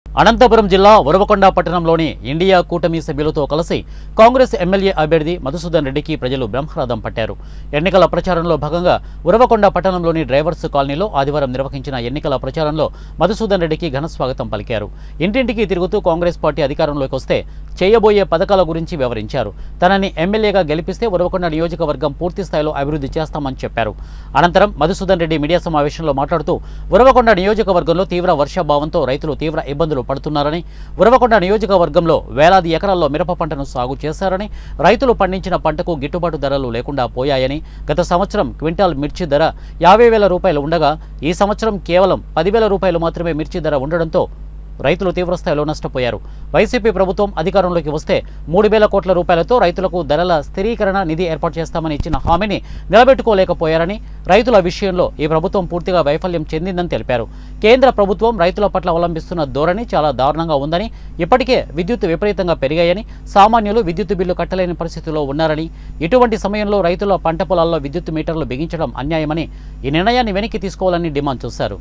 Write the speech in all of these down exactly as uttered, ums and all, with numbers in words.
అనంతపురం జిల్లా ఉరవకొండ పట్టణంలోని ఇండియా కూటమి సభ్యులతో కలిసి కాంగ్రెస్ ఎమ్మెల్యే అభ్యర్థి మధుసూదన్ రెడ్డికి ప్రజలు బ్రహ్మరథం పట్టారు. ఎన్నికల ప్రచారంలో భాగంగా ఉరవకొండ పట్టణంలోని డ్రైవర్స్ కాలనీలో ఆదివారం నిర్వహించిన ఎన్నికల ప్రచారంలో మధుసూదన్ రెడ్డికి ఘన స్వాగతం పలికారు. ఇంటింటికి తిరుగుతూ కాంగ్రెస్ పార్టీ అధికారంలోకి వస్తే చేయబోయే పథకాల గురించి వివరించారు. తనని ఎమ్మెల్యేగా గెలిపిస్తే ఉరవకొండ నియోజకవర్గం పూర్తి స్థాయిలో అభివృద్ధి చేస్తామని చెప్పారు. అనంతరం మధుసూదన్ రెడ్డి మీడియా సమావేశంలో మాట్లాడుతూ ఉరవకొండ నియోజకవర్గంలో తీవ్ర వర్షాభావంతో రైతులు తీవ్ర ఇబ్బందులు పడుతున్నారని, ఉరవకొండ నియోజకవర్గంలో వేలాది ఎకరాల్లో మిరప పంటను సాగు చేశారని, రైతులు పండించిన పంటకు గిట్టుబాటు ధరలు లేకుండా పోయాయని, గత సంవత్సరం క్వింటాల్ మిర్చి ధర యాభై వేల రూపాయలు ఉండగా ఈ సంవత్సరం కేవలం పదివేల రూపాయలు మాత్రమే మిర్చి ధర ఉండడంతో రైతులు తీవ్రస్థాయిలో నష్టపోయారు. వైసీపీ ప్రభుత్వం అధికారంలోకి వస్తే మూడు వేల కోట్ల రూపాయలతో రైతులకు ధరల స్థిరీకరణ నిధి ఏర్పాటు చేస్తామని ఇచ్చిన హామీని నిలబెట్టుకోలేకపోయారని, రైతుల విషయంలో ఈ ప్రభుత్వం పూర్తిగా వైఫల్యం చెందిందని తెలిపారు. కేంద్ర ప్రభుత్వం రైతుల పట్ల అవలంబిస్తున్న ధోరణి చాలా దారుణంగా ఉందని, ఇప్పటికే విద్యుత్ విపరీతంగా పెరిగాయని, సామాన్యులు విద్యుత్ బిల్లు కట్టలేని పరిస్థితిలో ఉన్నారని, ఇటువంటి సమయంలో రైతుల పంట పొలాల్లో విద్యుత్ మీటర్లు బిగించడం అన్యాయమని, ఈ నిర్ణయాన్ని వెనక్కి తీసుకోవాలని డిమాండ్ చేశారు.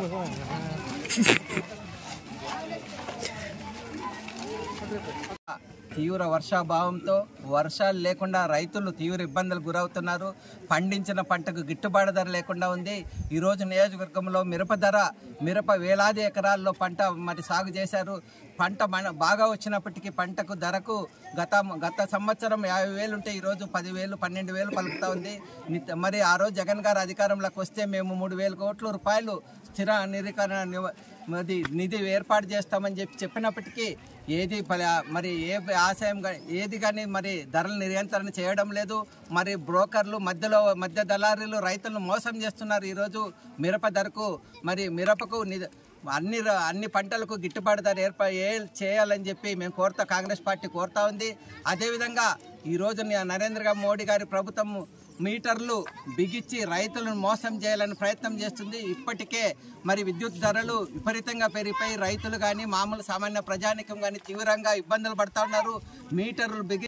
తీవ్ర వర్షాభావంతో వర్షాలు లేకుండా రైతులు తీవ్ర ఇబ్బందులు గురవుతున్నారు. పండించిన పంటకు గిట్టుబాటు ధర లేకుండా ఉంది. ఈరోజు నియోజకవర్గంలో మిరప ధర మిరప వేలాది ఎకరాల్లో పంట మరి సాగు చేశారు. పంట మన బాగా వచ్చినప్పటికీ పంటకు ధరకు గత గత సంవత్సరం యాభై వేలు ఉంటే ఈరోజు పదివేలు పన్నెండు వేలు పలుకుతూ ఉంది. మరి ఆ రోజు జగన్ గారు అధికారంలోకి వస్తే మేము మూడు వేల కోట్ల రూపాయలు స్థిర నిరీకరణ మరి నిధి ఏర్పాటు చేస్తామని చెప్పి చెప్పినప్పటికీ ఏది మరి ఏ ఆశయం ఏది కానీ మరి ధరల నియంత్రణ చేయడం లేదు. మరి బ్రోకర్లు మధ్యలో మధ్య దళారీలు రైతులను మోసం చేస్తున్నారు. ఈరోజు మిరప ధరకు మరి మిరపకు అన్ని అన్ని పంటలకు గిట్టుబాటు ధర ఏర్పా చేయాలని చెప్పి మేము కోరుతా కాంగ్రెస్ పార్టీ కోరుతా ఉంది. అదేవిధంగా ఈరోజు నరేంద్ర మోడీ గారి ప్రభుత్వం మీటర్లు బిగించి రైతులను మోసం చేయాలని ప్రయత్నం చేస్తుంది. ఇప్పటికే మరి విద్యుత్ ధరలు విపరీతంగా పెరిగిపోయి రైతులు కానీ మామూలు సామాన్య ప్రజానికం కానీ తీవ్రంగా ఇబ్బందులు పడుతూ ఉన్నారు. మీటర్లు బిగి